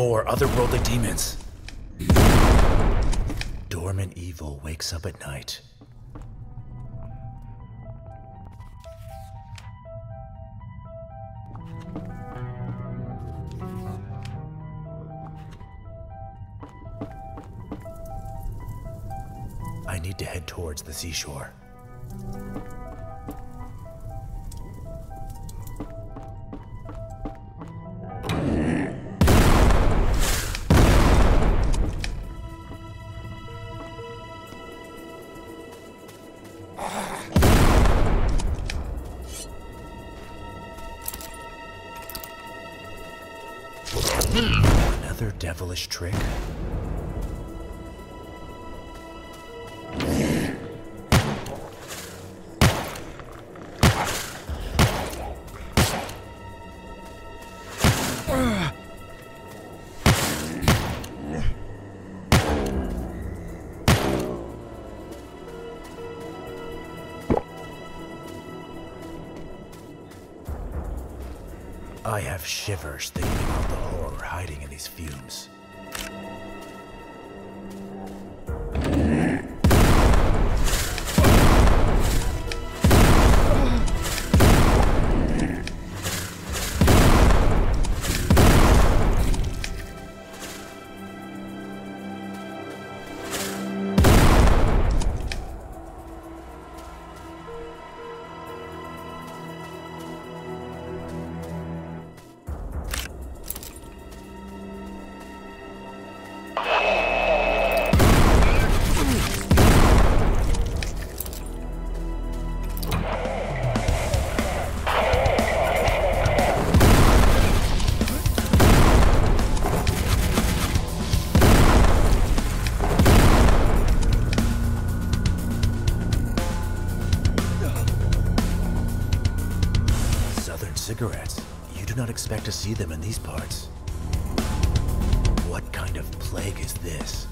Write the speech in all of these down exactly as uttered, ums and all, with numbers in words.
more otherworldly demons. Dormant evil wakes up at night. I need to head towards the seashore. Another devilish trick? I have shivers thinking about the horror hiding in these fumes. Cigarettes. You do not expect to see them in these parts. What kind of plague is this?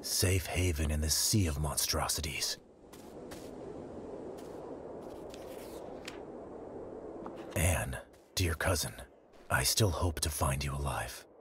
Safe haven in this sea of monstrosities. Anne, dear cousin, I still hope to find you alive.